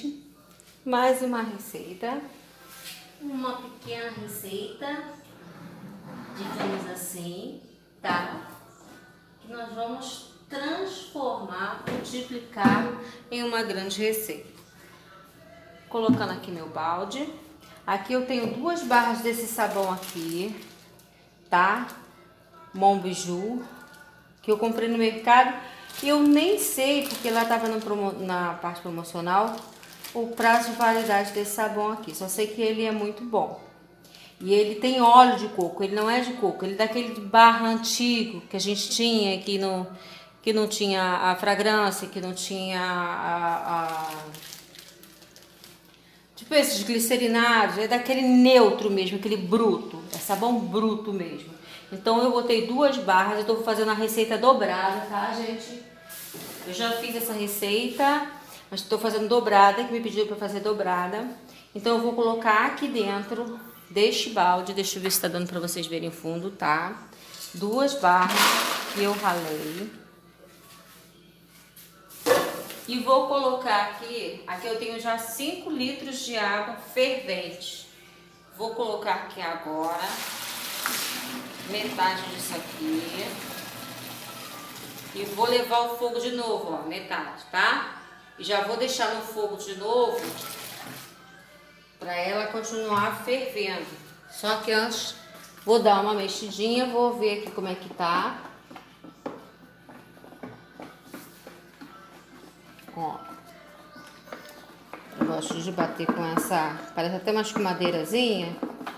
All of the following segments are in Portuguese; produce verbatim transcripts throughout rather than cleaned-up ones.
gente, mais uma receita, uma pequena receita, digamos assim, tá? Que nós vamos transformar, multiplicar em uma grande receita. Colocando aqui meu balde, aqui eu tenho duas barras desse sabão aqui, tá? Monbiju, que eu comprei no mercado. E eu nem sei, porque lá tava no promo, na parte promocional, o prazo de validade desse sabão aqui. Só sei que ele é muito bom. E ele tem óleo de coco, ele não é de coco, ele é daquele de barra antigo que a gente tinha, que não, que não tinha a fragrância, que não tinha a... a tipo esses glicerinários, é daquele neutro mesmo, aquele bruto, é sabão bruto mesmo. Então eu botei duas barras, eu tô fazendo a receita dobrada, tá, gente? Eu já fiz essa receita, mas estou fazendo dobrada, que me pediram para fazer dobrada. Então eu vou colocar aqui dentro deste balde, deixa eu ver se está dando para vocês verem o fundo, tá? Duas barras que eu ralei. E vou colocar aqui, aqui eu tenho já cinco litros de água fervente. Vou colocar aqui agora metade disso aqui. E vou levar o fogo de novo, ó, metade, tá? E já vou deixar no fogo de novo para ela continuar fervendo. Só que antes vou dar uma mexidinha, vou ver aqui como é que tá. Ó. Eu gosto de bater com essa, parece até uma escumadeirazinha.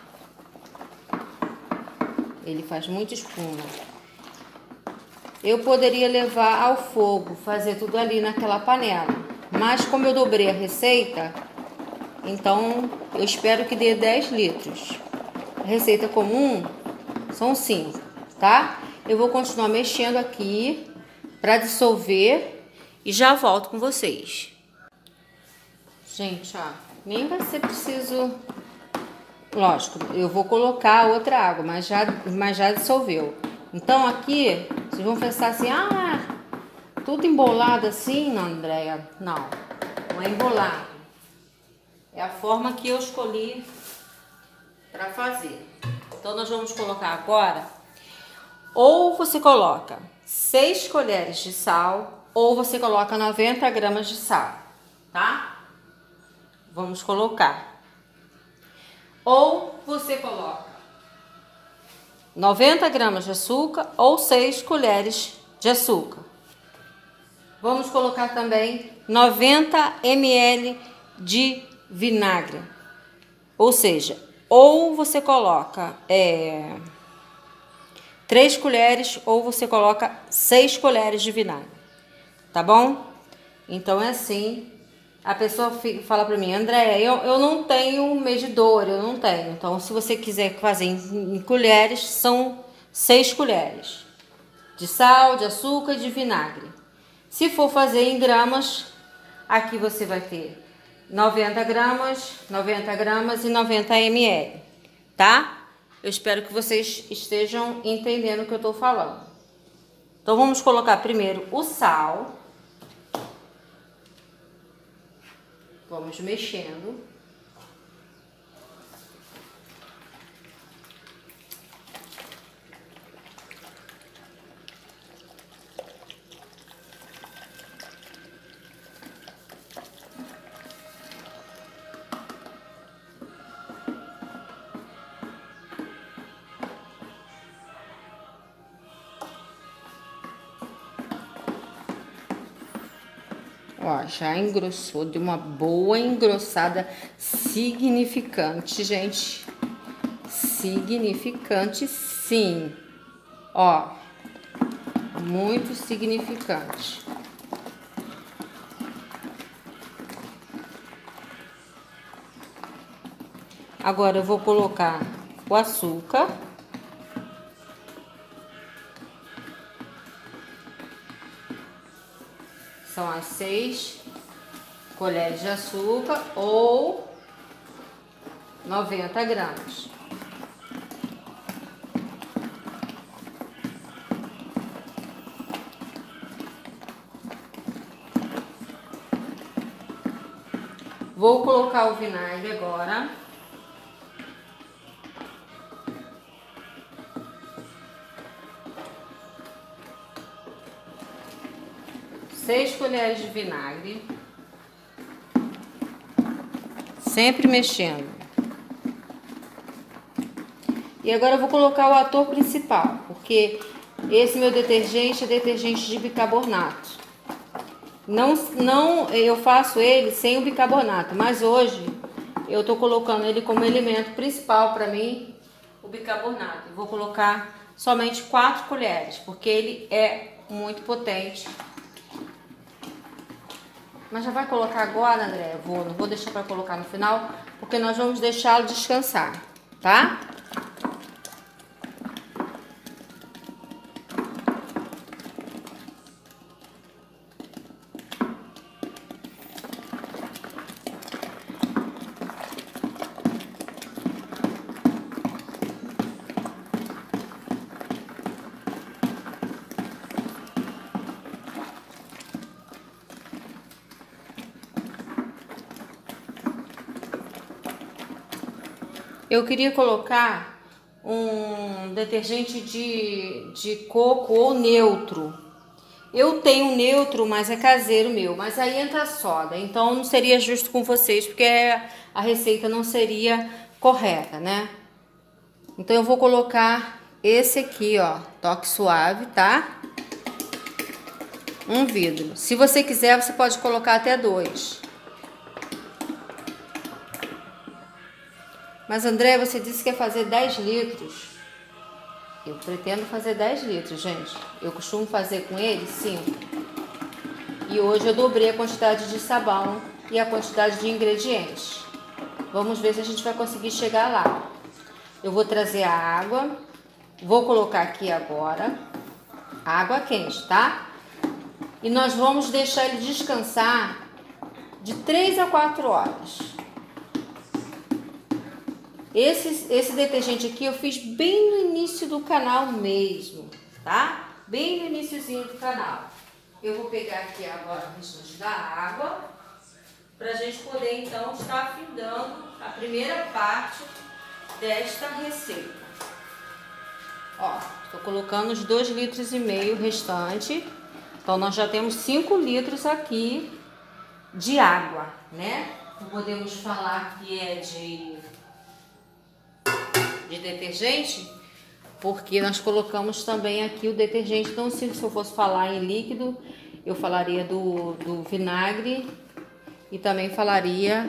Ele faz muita espuma. Eu poderia levar ao fogo, fazer tudo ali naquela panela. Mas como eu dobrei a receita, então eu espero que dê dez litros. A receita comum são cinco, tá? Eu vou continuar mexendo aqui para dissolver e já volto com vocês. Gente, ó, nem vai ser preciso... Lógico, eu vou colocar outra água, mas já, mas já dissolveu. Então aqui, vocês vão pensar assim, ah, tudo embolado assim, não, Andréia? Não, não é embolado. É a forma que eu escolhi para fazer. Então nós vamos colocar agora, ou você coloca seis colheres de sal, ou você coloca noventa gramas de sal, tá? Vamos colocar. Ou você coloca noventa gramas de açúcar ou seis colheres de açúcar. Vamos colocar também noventa mililitros de vinagre. Ou seja, ou você coloca é, três colheres ou você coloca seis colheres de vinagre. Tá bom? Então é assim. A pessoa fala pra mim, Andréia, eu, eu não tenho medidor, eu não tenho. Então, se você quiser fazer em, em colheres, são seis colheres de sal, de açúcar e de vinagre. Se for fazer em gramas, aqui você vai ter noventa gramas, noventa gramas e noventa mililitros, tá? Eu espero que vocês estejam entendendo o que eu tô falando. Então, vamos colocar primeiro o sal. Vamos mexendo. Ó, já engrossou, deu uma boa engrossada significante, gente. Significante, sim. Ó, muito significante. Agora eu vou colocar o açúcar. São as seis colheres de açúcar ou noventa gramas. Vou colocar o vinagre agora. Seis colheres de vinagre. Sempre mexendo. E agora eu vou colocar o ator principal, porque esse meu detergente é detergente de bicarbonato. Não, não, eu faço ele sem o bicarbonato, mas hoje eu tô colocando ele como elemento principal para mim, o bicarbonato. Eu vou colocar somente quatro colheres, porque ele é muito potente. Mas já vai colocar agora, André? Eu vou, não vou deixar para colocar no final, porque nós vamos deixá-lo descansar, tá? Eu queria colocar um detergente de, de coco ou neutro. Eu tenho neutro, mas é caseiro meu. Mas aí entra soda, então não seria justo com vocês, porque a receita não seria correta, né? Então eu vou colocar esse aqui, ó, toque suave, tá? Um vidro. Se você quiser, você pode colocar até dois. Mas, André, você disse que ia fazer dez litros. Eu pretendo fazer dez litros, gente. Eu costumo fazer com ele cinco. E hoje eu dobrei a quantidade de sabão e a quantidade de ingredientes. Vamos ver se a gente vai conseguir chegar lá. Eu vou trazer a água. Vou colocar aqui agora. Água quente, tá? E nós vamos deixar ele descansar de três a quatro horas. Esse, esse detergente aqui eu fiz bem no início do canal mesmo, tá? Bem no iniciozinho do canal. Eu vou pegar aqui agora o restante da água, pra gente poder então estar afindando a primeira parte desta receita. Ó, tô colocando os dois litros e meio restante. Então nós já temos cinco litros aqui de água, né? Não podemos falar que é de... de detergente, porque nós colocamos também aqui o detergente. Então, se eu fosse falar em líquido, eu falaria do, do vinagre e também falaria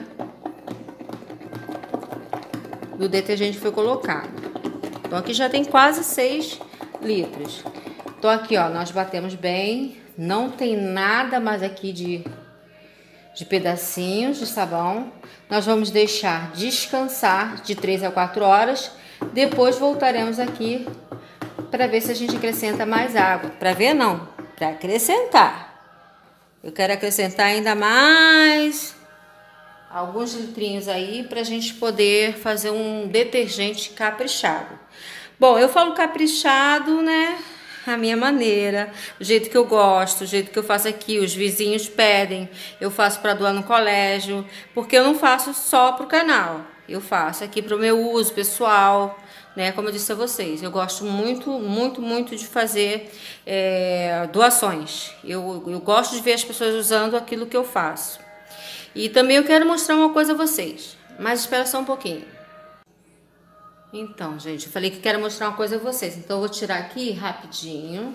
do detergente que foi colocado. Então, aqui já tem quase seis litros. Então, aqui, ó, nós batemos bem, não tem nada mais aqui de, de pedacinhos de sabão. Nós vamos deixar descansar de três a quatro horas. Depois voltaremos aqui para ver se a gente acrescenta mais água. Para ver não, para acrescentar. Eu quero acrescentar ainda mais alguns litrinhos aí para a gente poder fazer um detergente caprichado. Bom, eu falo caprichado, né? A minha maneira, o jeito que eu gosto, o jeito que eu faço aqui. Os vizinhos pedem, eu faço para doar no colégio, porque eu não faço só pro canal. Eu faço aqui para o meu uso pessoal, né? Como eu disse a vocês, eu gosto muito, muito, muito de fazer é, doações. Eu, eu gosto de ver as pessoas usando aquilo que eu faço. E também eu quero mostrar uma coisa a vocês, mas espera só um pouquinho. Então, gente, eu falei que quero mostrar uma coisa a vocês, então eu vou tirar aqui rapidinho.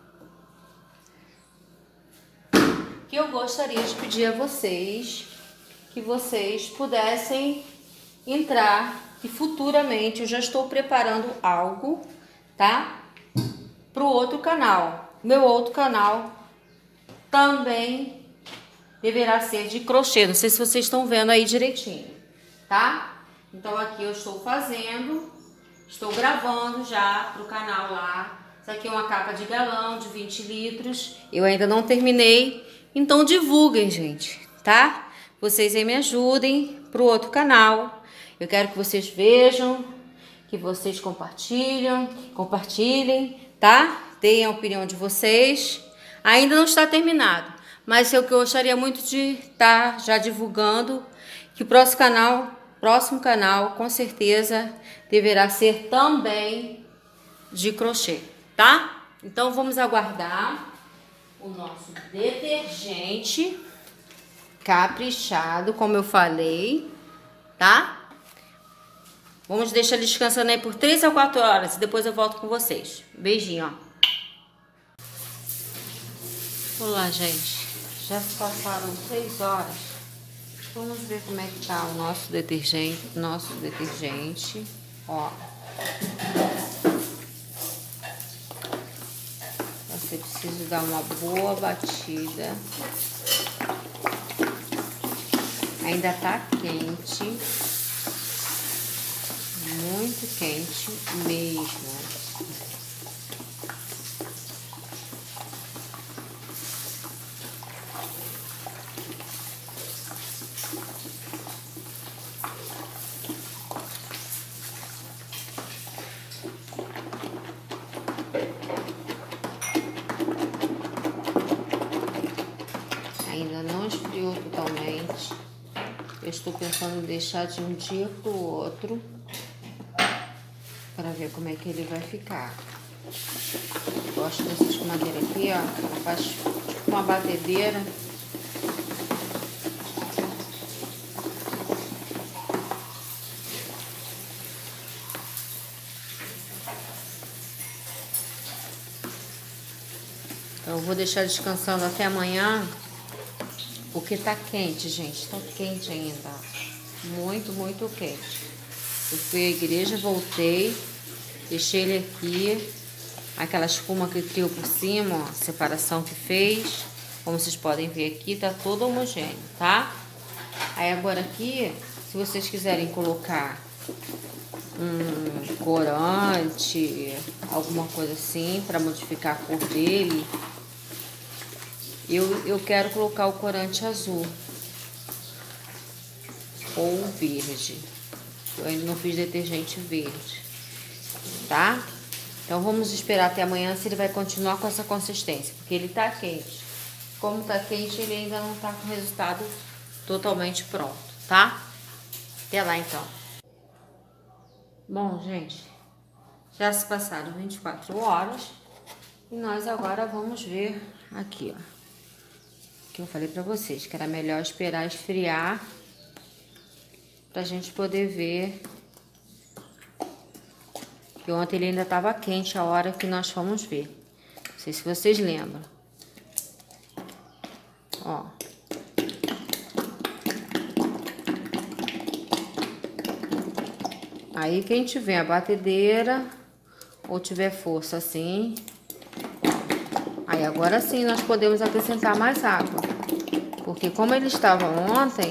Que eu gostaria de pedir a vocês que vocês pudessem entrar e futuramente eu já estou preparando algo, tá? Para o outro canal. Meu outro canal também deverá ser de crochê. Não sei se vocês estão vendo aí direitinho, tá? Então aqui eu estou fazendo, estou gravando já para o canal lá. Isso aqui é uma capa de galão de vinte litros. Eu ainda não terminei, então divulguem, gente, tá? Vocês aí me ajudem para o outro canal. Eu quero que vocês vejam, que vocês compartilhem, compartilhem, tá? Deem a opinião de vocês. Ainda não está terminado, Mas é o que eu gostaria muito de estar já divulgando, que o próximo canal, próximo canal, com certeza, deverá ser também de crochê, tá? Então, vamos aguardar o nosso detergente caprichado, como eu falei, tá? Vamos deixar ele descansando aí por três a quatro horas e depois eu volto com vocês. Beijinho, ó. Olá, gente. Já se passaram três horas. Vamos ver como é que tá o nosso detergente, nosso detergente, ó. Você precisa dar uma boa batida. Ainda tá quente, muito quente mesmo. Ainda não esfriou totalmente. Eu estou pensando em deixar de um dia para o outro para ver como é que ele vai ficar. Eu gosto dessa escumadeira aqui, ó. Ela faz tipo uma batedeira. Então eu vou deixar descansando até amanhã. Porque tá quente, gente. Tá quente ainda. Muito, muito quente. Eu fui à igreja, voltei. Deixei ele aqui. Aquela espuma que criou por cima, ó. A separação que fez. Como vocês podem ver aqui, tá todo homogêneo, tá? Aí agora aqui, se vocês quiserem colocar um corante, alguma coisa assim, pra modificar a cor dele... Eu, eu quero colocar o corante azul ou verde. Eu ainda não fiz detergente verde, tá? Então vamos esperar até amanhã se ele vai continuar com essa consistência, porque ele tá quente. Como tá quente, ele ainda não tá com o resultado totalmente pronto, tá? Até lá então. Bom, gente, já se passaram vinte e quatro horas e nós agora vamos ver aqui, ó. Que eu falei pra vocês que era melhor esperar esfriar pra gente poder ver. Que ontem ele ainda tava quente a hora que nós fomos ver. Não sei se vocês lembram. Ó. Aí quem tiver a batedeira ou tiver força assim, aí agora sim nós podemos acrescentar mais água. Porque como ele estava ontem,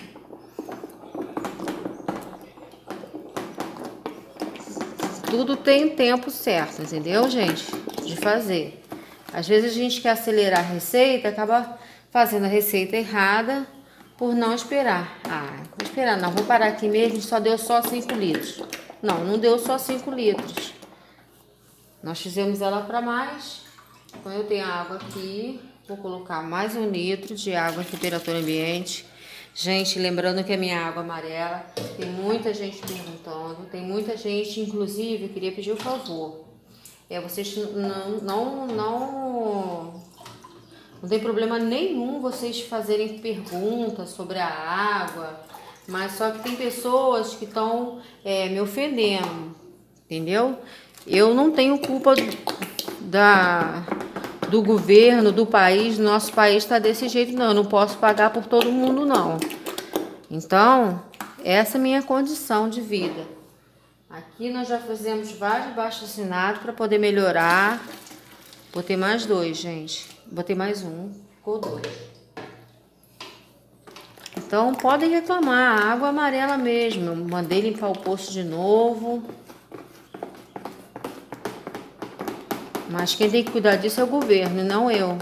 tudo tem tempo certo, entendeu, gente? De fazer. Às vezes a gente quer acelerar a receita, acaba fazendo a receita errada por não esperar. Ah, vou esperar não, vou parar aqui mesmo, só deu só cinco litros. Não, não deu só cinco litros. Nós fizemos ela para mais. Então eu tenho a água aqui, vou colocar mais um litro de água em temperatura ambiente. Gente, lembrando que a minha água amarela, tem muita gente perguntando, tem muita gente, inclusive, eu queria pedir um favor. É, vocês não, não, não, não tem problema nenhum vocês fazerem perguntas sobre a água, mas só que tem pessoas que estão é, me ofendendo, entendeu? Eu não tenho culpa da... do governo, do país, nosso país está desse jeito, não. Eu não posso pagar por todo mundo, não. Então, essa é a minha condição de vida. Aqui nós já fizemos vários abaixo-assinados para poder melhorar. Botei mais dois, gente. Botei mais um, ficou dois. Então, podem reclamar, a água amarela mesmo. Eu mandei limpar o poço de novo. Mas quem tem que cuidar disso é o governo, não eu.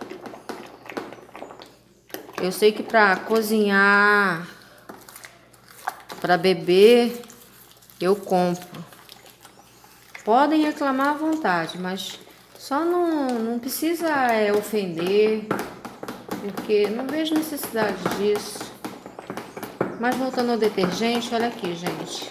Eu sei que para cozinhar, para beber, eu compro. Podem reclamar à vontade, mas só não, não precisa é, ofender. porque não vejo necessidade disso. Mas voltando ao detergente, olha aqui, gente.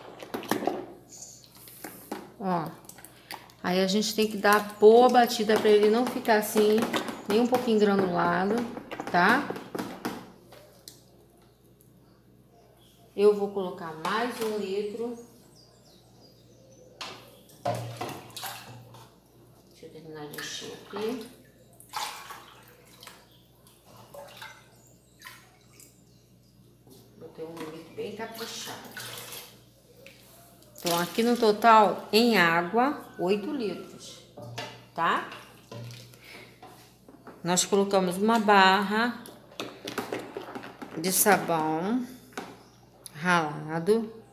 Ó. Aí a gente tem que dar boa batida para ele não ficar assim, nem um pouquinho granulado, tá? Eu vou colocar mais um litro. Deixa eu terminar de encher aqui. Botei um litro bem caprichado. Então, aqui no total, em água, oito litros, tá? Nós colocamos uma barra de sabão ralado,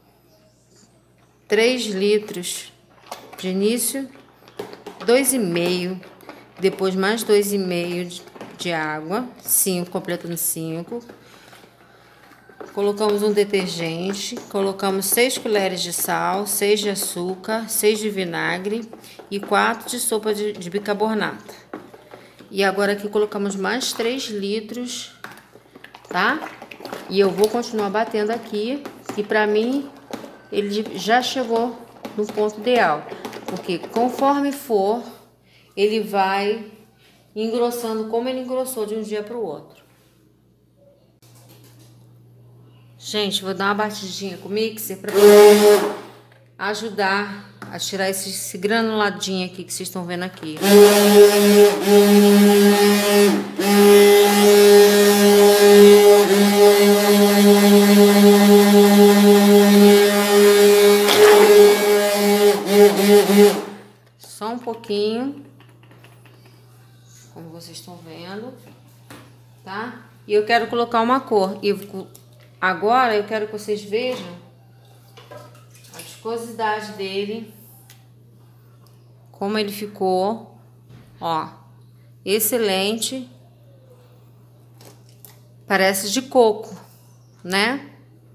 três litros de início, dois e meio, depois mais dois e meio de, de água, cinco, completando cinco. Colocamos um detergente, colocamos seis colheres de sal, seis de açúcar, seis de vinagre e quatro de sopa de, de bicarbonato. E agora aqui colocamos mais três litros, tá? E eu vou continuar batendo aqui, e pra mim ele já chegou no ponto ideal, porque conforme for, ele vai engrossando como ele engrossou de um dia pro outro. Gente, vou dar uma batidinha com o mixer para ajudar a tirar esse, esse granuladinho aqui que vocês estão vendo aqui. Só um pouquinho, como vocês estão vendo, tá? E eu quero colocar uma cor. E agora eu quero que vocês vejam a viscosidade dele, como ele ficou, ó, excelente. Parece de coco, né?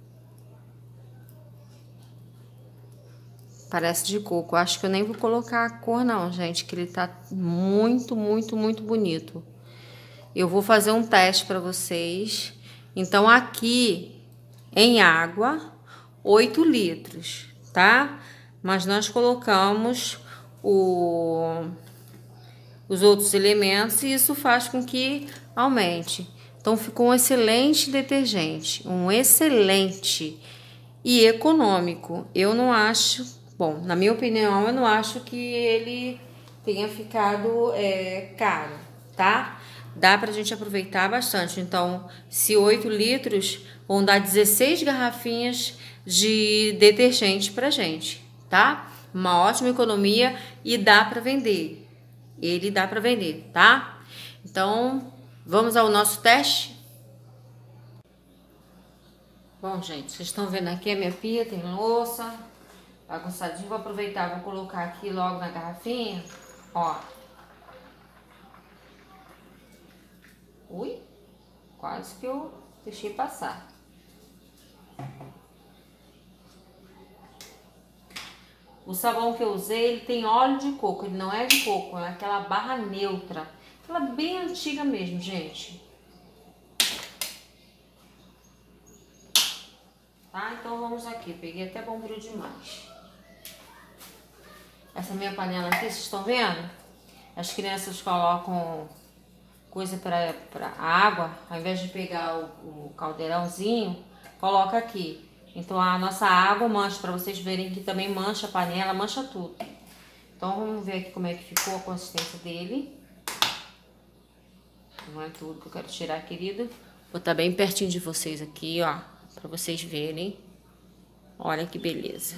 Parece de coco. Acho que eu nem vou colocar a cor não, gente, que ele tá muito, muito, muito bonito. Eu vou fazer um teste para vocês. Então, aqui em água, oito litros, tá? Mas nós colocamos o, os outros elementos e isso faz com que aumente. Então, ficou um excelente detergente, um excelente e econômico. Eu não acho, bom, na minha opinião, eu não acho que ele tenha ficado é, caro, tá? Dá pra gente aproveitar bastante. Então, se oito litros, vão dar dezesseis garrafinhas de detergente pra gente, tá? Uma ótima economia e dá pra vender. Ele dá pra vender, tá? Então, vamos ao nosso teste? Bom, gente, vocês estão vendo aqui a minha pia, tem louça, bagunçadinho. Vou aproveitar, vou colocar aqui logo na garrafinha, ó. Ui, quase que eu deixei passar. O sabão que eu usei, ele tem óleo de coco, ele não é de coco, é aquela barra neutra. Aquela bem antiga mesmo, gente. Tá, então vamos aqui, peguei até bombril demais. Essa minha panela aqui, vocês estão vendo? As crianças colocam coisa para para água, ao invés de pegar o, o caldeirãozinho, coloca aqui. Então a nossa água mancha, para vocês verem que também mancha a panela, mancha tudo. Então vamos ver aqui como é que ficou a consistência dele. Não é tudo que eu quero tirar, querido. Vou botar bem pertinho de vocês aqui, ó, para vocês verem. Olha que beleza.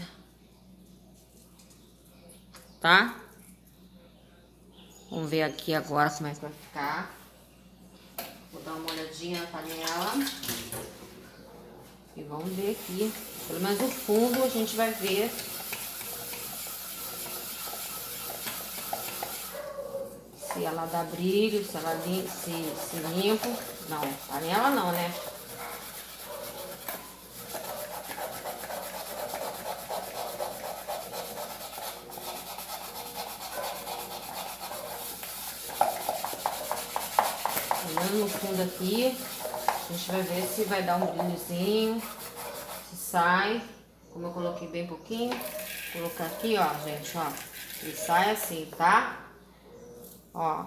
Tá? Vamos ver aqui agora como é que vai ficar. Vou dar uma olhadinha na panela. E vamos ver aqui. Pelo menos o fundo a gente vai ver. Se ela dá brilho, se ela lim se, se limpa. Não, panela não, né? no fundo aqui. A gente vai ver se vai dar um brilhozinho, se sai. Como eu coloquei bem pouquinho, vou colocar aqui, ó, gente, ó. Ele sai assim, tá? Ó.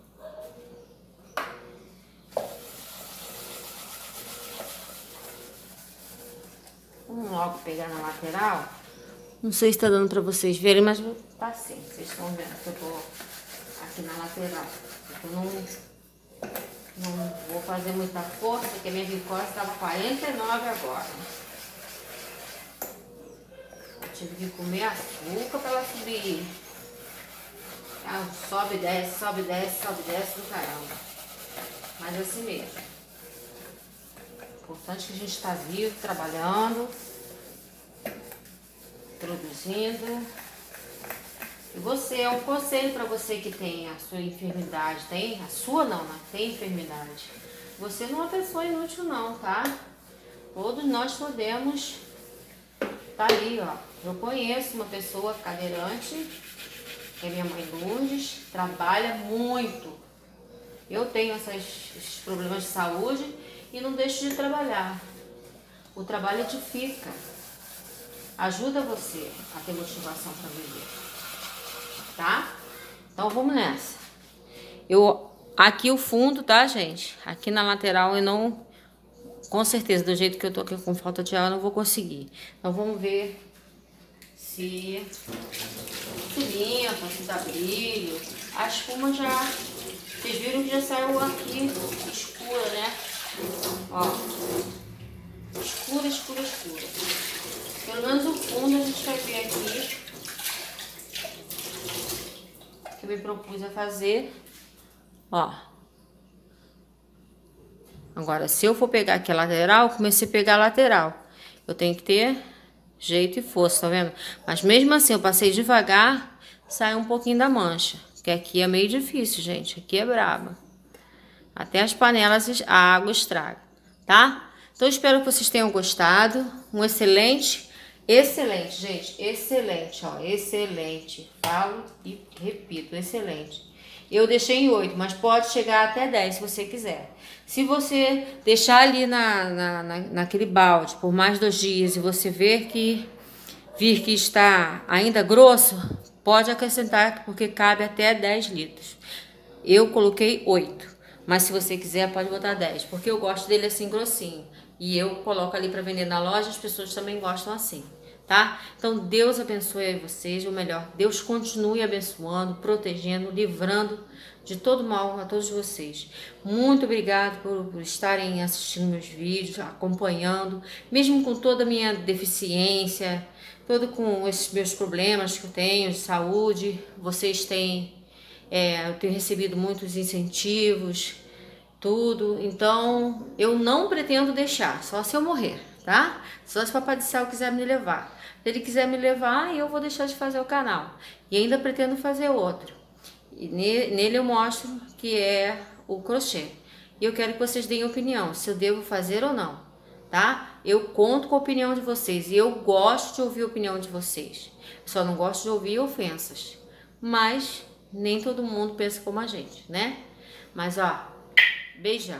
Vamos logo pegar na lateral. Não sei se tá dando pra vocês verem, mas tá assim. Vocês estão vendo que eu tô aqui na lateral. Eu não, não vou fazer muita força, porque a minha glicose tava quarenta e nove agora. Eu tive que comer açúcar pra ela subir. Ah, sobe, desce, sobe, desce, sobe, desce do caramba. Mas assim mesmo. Importante que a gente está vivo, trabalhando, produzindo. E você, é um conselho para você que tem a sua enfermidade, tem? A sua não, mas tem enfermidade. Você não é uma pessoa inútil não, tá? Todos nós podemos tá ali, ó. Eu conheço uma pessoa cadeirante, que é minha mãe Lourdes, trabalha muito. Eu tenho essas, esses problemas de saúde e não deixo de trabalhar. O trabalho edifica, ajuda você a ter motivação para viver, tá? Então vamos nessa. Eu aqui o fundo, tá, gente? Aqui na lateral eu não, com certeza, do jeito que eu tô aqui com falta de ar, eu não vou conseguir. Então vamos ver se se limpa, se dá brilho. A espuma já, vocês viram que já saiu aqui escura, né? Ó, escura, escura, escura. Pelo menos o fundo a gente vai ver aqui, que eu me propus a fazer. Ó. Agora, se eu for pegar aqui a lateral, eu comecei a pegar a lateral. Eu tenho que ter jeito e força, tá vendo? Mas mesmo assim, eu passei devagar, sai um pouquinho da mancha. Porque aqui é meio difícil, gente. Aqui é braba. Até as panelas a água estraga, tá? Então, espero que vocês tenham gostado. Um excelente, excelente, gente. Excelente, ó. Excelente. Falo e repito, excelente. Eu deixei em oito, mas pode chegar até dez se você quiser. Se você deixar ali na, na, na, naquele balde por mais dois dias e você ver que, vir que está ainda grosso, pode acrescentar, porque cabe até dez litros. Eu coloquei oito, mas se você quiser pode botar dez, porque eu gosto dele assim grossinho. E eu coloco ali para vender na loja, as pessoas também gostam assim. Tá? Então Deus abençoe vocês, ou melhor, Deus continue abençoando, protegendo, livrando de todo mal a todos vocês. Muito obrigado por, por estarem assistindo meus vídeos, acompanhando, mesmo com toda a minha deficiência, todo com esses meus problemas que eu tenho de saúde. Vocês têm, é, eu tenho recebido muitos incentivos, tudo. Então eu não pretendo deixar, só se eu morrer, tá? Só se o Papai do Céu quiser me levar. Se ele quiser me levar, eu vou deixar de fazer o canal. E ainda pretendo fazer outro. E nele eu mostro que é o crochê. E eu quero que vocês deem opinião, se eu devo fazer ou não, tá? Eu conto com a opinião de vocês e eu gosto de ouvir a opinião de vocês. Só não gosto de ouvir ofensas. Mas nem todo mundo pensa como a gente, né? Mas ó, beijão.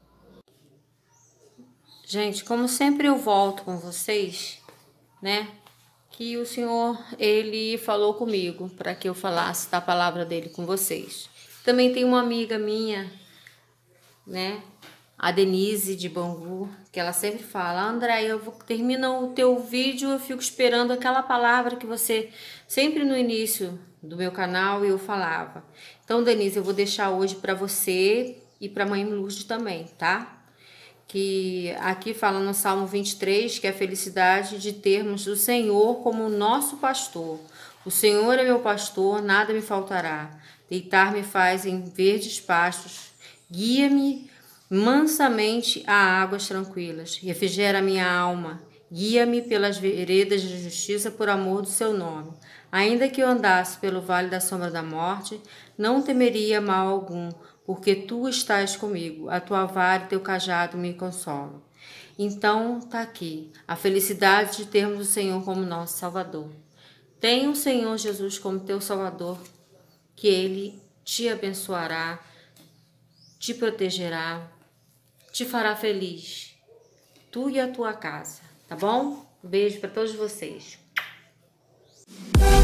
Gente, como sempre eu volto com vocês, né? Que o Senhor, Ele falou comigo para que eu falasse da palavra dele com vocês. Também tem uma amiga minha, né? A Denise de Bangu, que ela sempre fala: André, eu vou, termina o teu vídeo, eu fico esperando aquela palavra que você, sempre no início do meu canal, eu falava. Então, Denise, eu vou deixar hoje para você e para a mãe Lourdes também, tá? Que aqui fala no Salmo vinte e três, que é a felicidade de termos o Senhor como nosso pastor. O Senhor é meu pastor, nada me faltará. Deitar-me faz em verdes pastos, guia-me mansamente a águas tranquilas. Refrigera minha alma, guia-me pelas veredas de justiça por amor do seu nome. Ainda que eu andasse pelo vale da sombra da morte, não temeria mal algum, porque tu estás comigo, a tua vara e teu cajado me consolam. Então, tá aqui, a felicidade de termos o Senhor como nosso Salvador. Tenha o Senhor Jesus como teu Salvador, que Ele te abençoará te protegerá, te fará feliz, tu e a tua casa, tá bom? Um beijo para todos vocês.